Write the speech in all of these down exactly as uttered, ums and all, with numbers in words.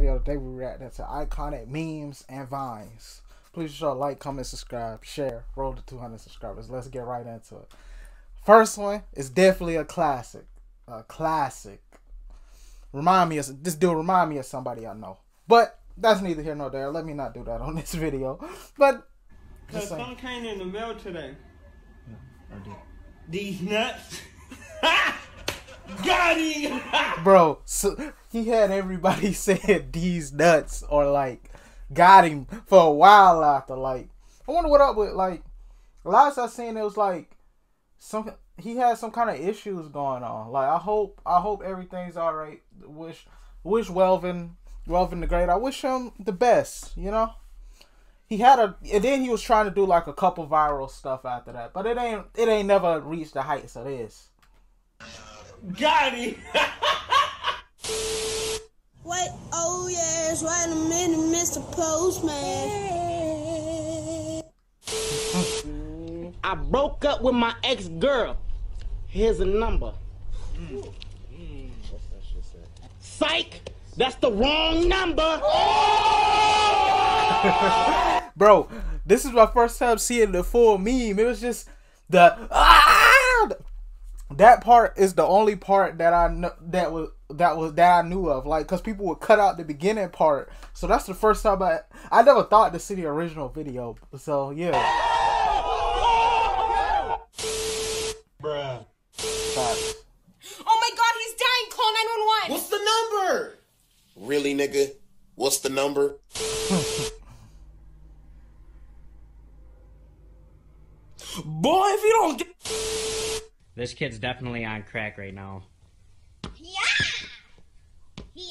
video. Today we reacting to iconic memes and vines. Please show like, comment, subscribe, share. Roll to two hundred subscribers. Let's get right into it. First one is definitely a classic. A classic. Remind me of this dude. Remind me of somebody I know. But that's neither here nor there. Let me not do that on this video. But cause some came in the mail today. Yeah, I did. These nuts. Got him. Bro, so he had everybody saying these nuts or like got him for a while after. Like, I wonder what up with like last I seen it was like some he had some kind of issues going on. Like, I hope I hope everything's alright. Wish wish Welvin Welvin the Great. I wish him the best, you know? He had a and then he was trying to do like a couple viral stuff after that. But it ain't it ain't never reached the heights of this. Got him. Wait, oh yes, wait a minute, Mister Postman. I broke up with my ex-girl. Here's a number. Mm. Mm. Psych! That's the wrong number! Bro, this is my first time seeing the full meme. It was just the ah! That part is the only part that I know that was that was that I knew of, like, cause people would cut out the beginning part. So that's the first time I I never thought to see the original video. So yeah. Bruh. Facts. Oh my God, he's dying! Call nine one one. What's the number? Really, nigga? What's the number? Boy, if you don't get... This kid's definitely on crack right now. Yeah! Yeah!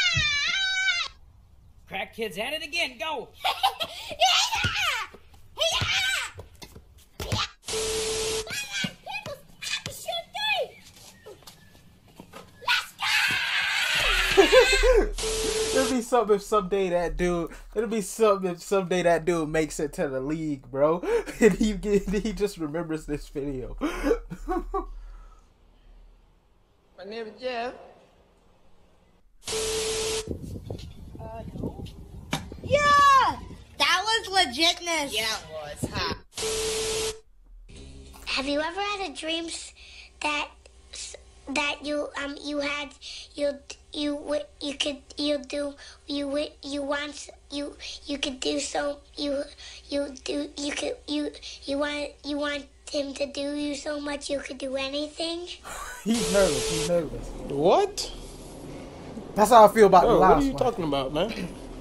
Crack kid's at it again, go! Yeah! Yeah! It'll be something if someday that dude. It'll be something if someday that dude makes it to the league, bro, and he get, he just remembers this video. My name is Jeff. Uh, no. Yeah! That was legitness. Yeah, it was, huh? Have you ever had a dream that that you um you had you you you could you do you you want you you could do so you you do you could you you want you want him to do you so much you could do anything? He's nervous. He's nervous. What? That's how I feel about Bro, the last what are you one. talking about, man?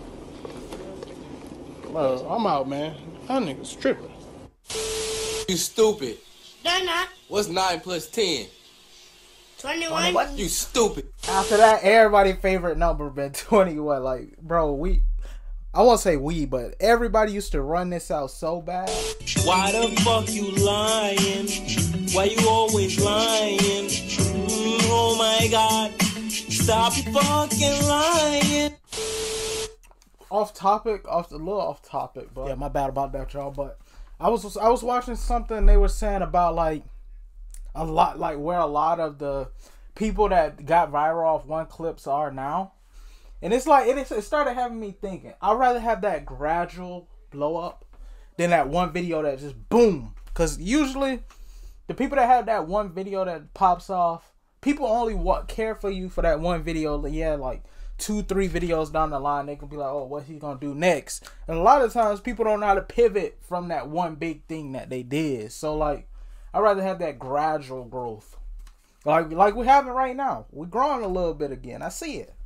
Bro, I'm out, man. That nigga's tripping. You stupid. They're not. What's nine plus ten? twenty-one. What? You stupid. After that, everybody's favorite number been twenty-one. Like, bro, we, I won't say we, but everybody used to run this out so bad. Why the fuck you lying? Why you always lying? Mm, oh my God. Stop fucking lying. Off topic, off a little off topic, but yeah, my bad about that, y'all. But I was I was watching something they were saying about like a lot, like where a lot of the people that got viral off one clips are now, and it's like it, it started having me thinking. I'd rather have that gradual blow up than that one video that just boom. Cause usually the people that have that one video that pops off, people only what care for you for that one video. Yeah, like two, three videos down the line, they can be like, oh, what's he gonna do next? And a lot of times people don't know how to pivot from that one big thing that they did. So like, I'd rather have that gradual growth. Like like we have it right now. We're growing a little bit again. I see it.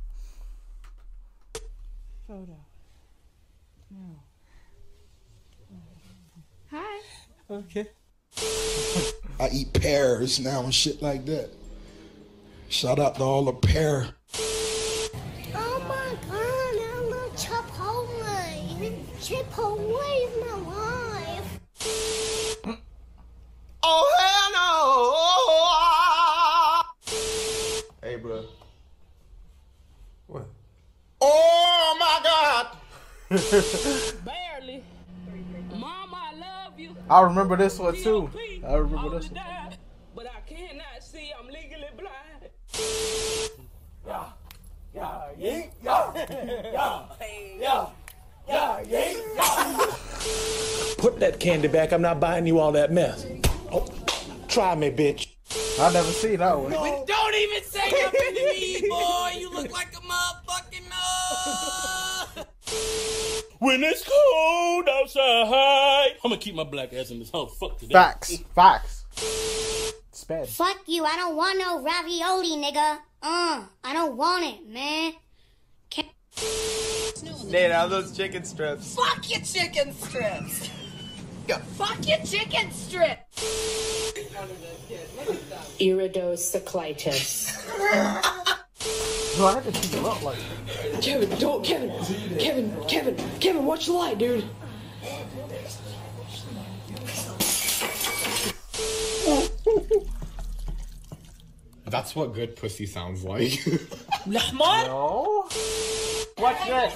Photo. No. Hi. Okay. I eat pears now and shit like that. Shout out to all the pear. Oh my God, I love Chipotle. Chipotle is my life. Oh, hell no. Hey, bro. What? Oh, my God. Barely. Mama, I love you. I remember this one too. I remember this one. But I cannot see. I'm legally blind. Yeah. Yeah. Yeet. yeah, yeah, yeah, yeah, yeah. Put that candy back. I'm not buying you all that mess. Oh, try me, bitch. I never see that one. No. Don't even say nothing to me, boy. You look like a motherfucking uh... When it's cold outside, I'm gonna keep my black ass in this house. Fuck today. Facts. Facts. Sped. Fuck you. I don't want no ravioli, nigga. Uh, I don't want it, man. Can't... Nate, how those chicken strips? Fuck your chicken strips. Fuck your chicken strips. Iridocyclitis. No, I had to keep it up like Kevin, don't, Kevin, Kevin, Kevin, Kevin, watch the light, dude. That's what good pussy sounds like. No. What's this?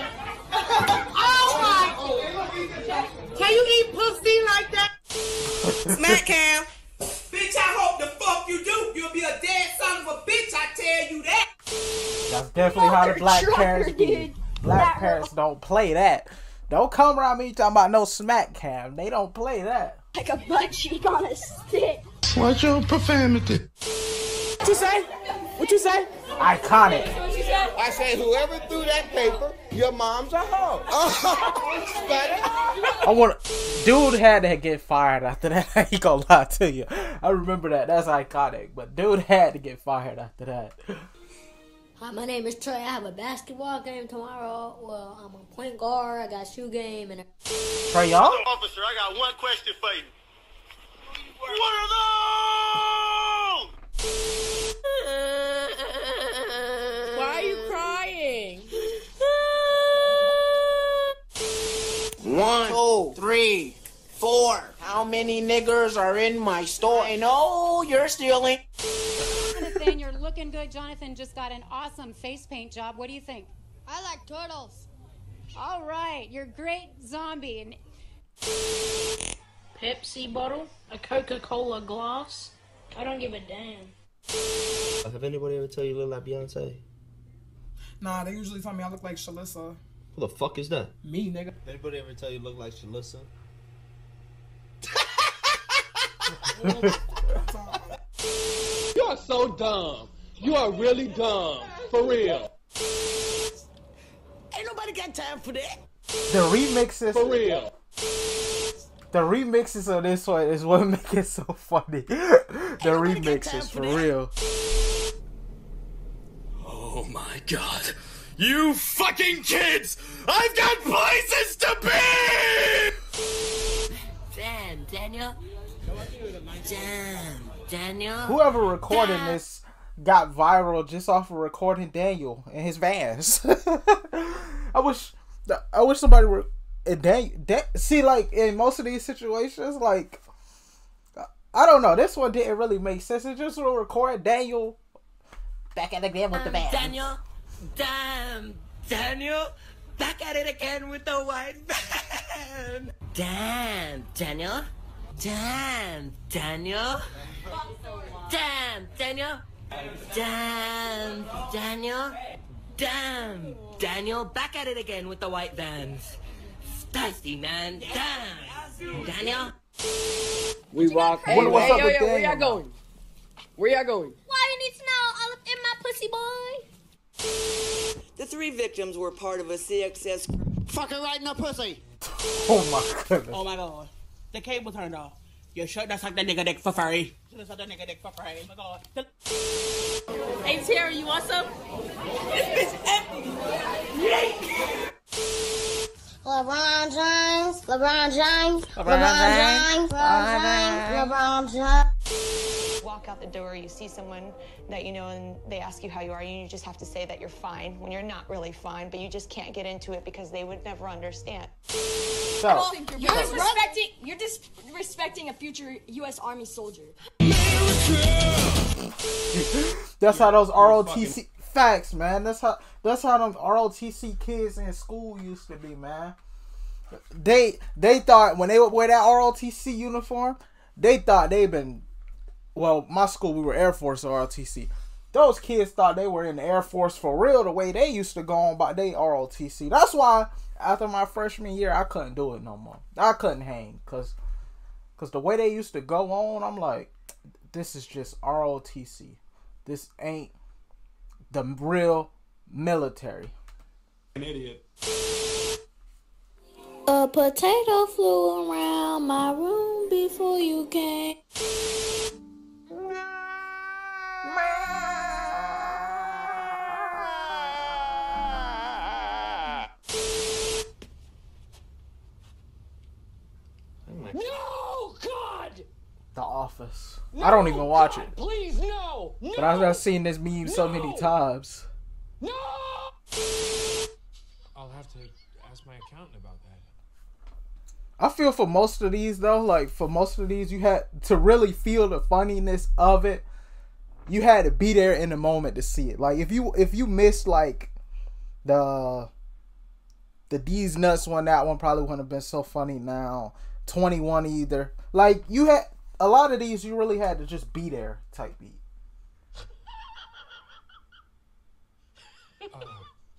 Oh my! Can you eat pussy like that? Smack Cam. Bitch, I hope the fuck you do. You'll be a dead son of a bitch, I tell you that. That's definitely how the black parents be. Black parents don't play that. Don't come around me talking about no smack cam. They don't play that. Like a butt cheek on a stick. Watch your profanity. What you say? What you say? Iconic. I say whoever threw that paper, your mom's a hoe. I want dude had to get fired after that. I ain't gonna lie to you. I remember that. That's iconic. But dude had to get fired after that. Hi, my name is Trey. I have a basketball game tomorrow. Well, I'm a point guard. I got a shoe game and. A... Trey Young? Officer, I got one question for you. What are those? Why are you crying? One, two, three, four. How many niggers are in my store? I know you're stealing. Jonathan, you're looking good. Jonathan just got an awesome face paint job. What do you think? I like turtles. All right, you're great zombie. And Pepsi bottle, a Coca-Cola glass. I don't give a damn. Have anybody ever tell you you look like Beyonce? Nah, they usually tell me I look like Shalissa. Who the fuck is that? Me, nigga. Anybody ever tell you you look like Shalissa? You are so dumb. You are really dumb. For real. Ain't nobody got time for that. The remixes. For real. The remixes of this one is what make it so funny. The remixes, for real. Oh my god. You fucking kids! I've got places to be! Damn, Daniel. Damn, Daniel. Whoever recorded Damn. this got viral just off of recording Daniel in his Vans. I wish, I wish somebody were. Daniel, Dan, see, like in most of these situations, like I don't know, this one didn't really make sense. It just will record Daniel back at it again with the Vans. Daniel, damn, Daniel, back at it again with the white van. Damn, Daniel. Damn, Daniel. Damn, Daniel. Damn, Daniel. Damn, Daniel. Back at it again with the white vans. Thirsty, man. Damn. Daniel. We walk. Hey, hey, yo, yo, where y'all going? Where y'all going? Why you need to know all up in my pussy, boy? The three victims were part of a C X S. Fucking right in the pussy. Oh my goodness. Oh my god. The cable turned off. You should have sucked that nigga dick for free. Should have sucked that nigga dick for free. Oh my god. The... Hey Terry, you want some? This bitch empty. LeBron James. LeBron James. LeBron James. LeBron James. LeBron James. Walk out the door, you see someone that you know and they ask you how you are, and you just have to say that you're fine when you're not really fine, but you just can't get into it because they would never understand. So, well, you're disrespecting, you're disrespecting a future U S Army soldier. That's how those R O T C facts, man. That's how that's how them R O T C kids in school used to be, man. They they thought when they would wear that R O T C uniform, they thought they'd been. Well, my school, we were Air Force or R O T C. those kids thought they were in the Air Force for real the way they used to go on by they R O T C. That's why after my freshman year, I couldn't do it no more. I couldn't hang because cause the way they used to go on, I'm like, this is just R O T C. This ain't the real military. An idiot. A potato flew around my room before you came. No, God! The Office. No, I don't even watch God, it. Please, no! no but I've seen this meme no, so many times. No! I'll have to ask my accountant about that. I feel for most of these though, like for most of these, you had to really feel the funniness of it. You had to be there in the moment to see it. Like if you if you missed like the the D's Nuts one, that one probably wouldn't have been so funny now. twenty-one either. Like you had a lot of these, you really had to just be there type beat. uh.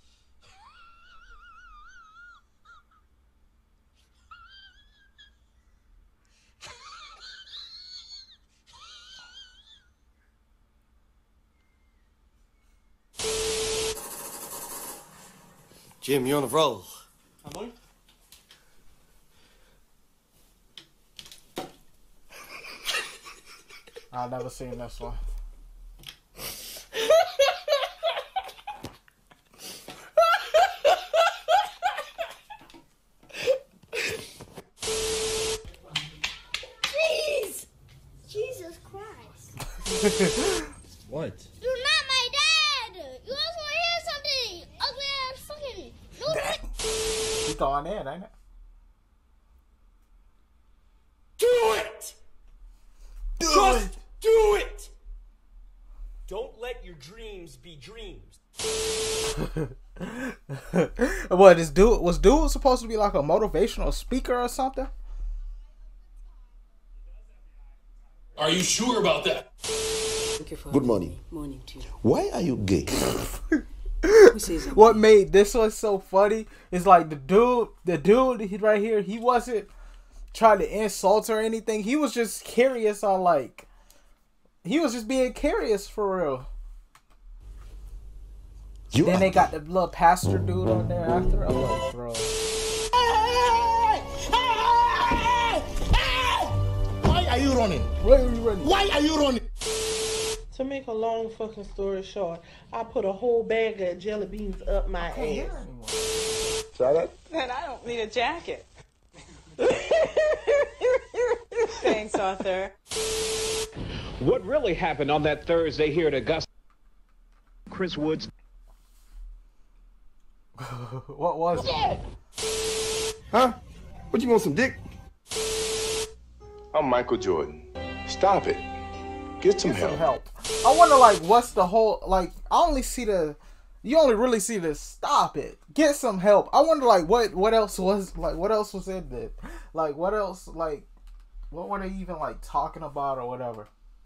Jim, you're on a roll. Am I? I've never seen this one. Jeez! Jesus Christ. What? You're not my dad! You also want to hear something! Ugly ass fucking... No, You throwing in, ain't it? Do it! Do Just it! do it! Don't let your dreams be dreams. What is dude? Was dude supposed to be like a motivational speaker or something? Are you sure about that? Good morning. Morning to you. Why are you gay? What made this one so funny is like the dude, the dude he right here, he wasn't trying to insult or anything. He was just curious on like, he was just being curious for real. You then are they got the little pastor dude on there after. I'm like, bro. Why are you running? Why are you running? Why are you running? To make a long fucking story short, I put a whole bag of jelly beans up my ass. Shut up. Then I don't need a jacket. Thanks, Arthur. What really happened on that Thursday here at Augusta? Chris Woods. What was it? Huh? What, you want some dick? I'm Michael Jordan. Stop it. Get some Get help. some help. I wonder, like, what's the whole, like, I only see the, you only really see the stop it. Get some help. I wonder, like, what, what else was, like, what else was in it? Like, what else, like, what were they even, like, talking about or whatever?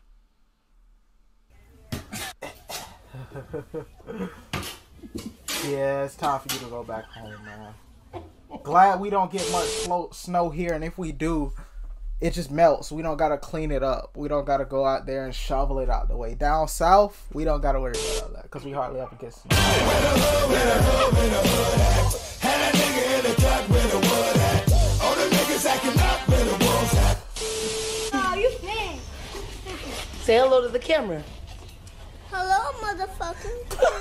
Yeah, it's time for you to go back home, man. Glad we don't get much slow, snow here, and if we do, it just melts. We don't gotta clean it up. We don't gotta go out there and shovel it out the way. Down south, we don't gotta worry about that because we hardly ever get snow. Oh, you fan. Say hello to the camera. Hello, motherfucker.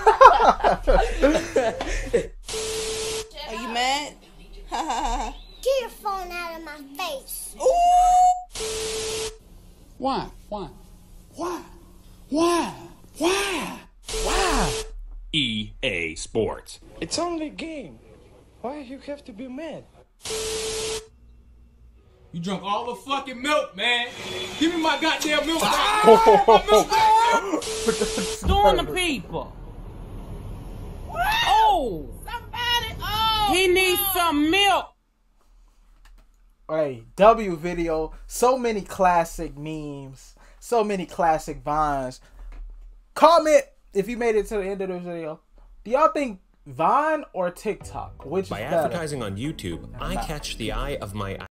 Are you mad? Get your phone out of my face. Why? Why? Why? Why? Why? Why? E A Sports. It's only a game. Why you have to be mad? You drunk all the fucking milk, man. Give me my goddamn milk back. Doing the people. Oh! Somebody, oh! He needs some milk. Hey, W video, so many classic memes, so many classic vines. Comment if you made it to the end of this video, do y'all think Vine or TikTok, which By is better? advertising on YouTube, I catch the eye of my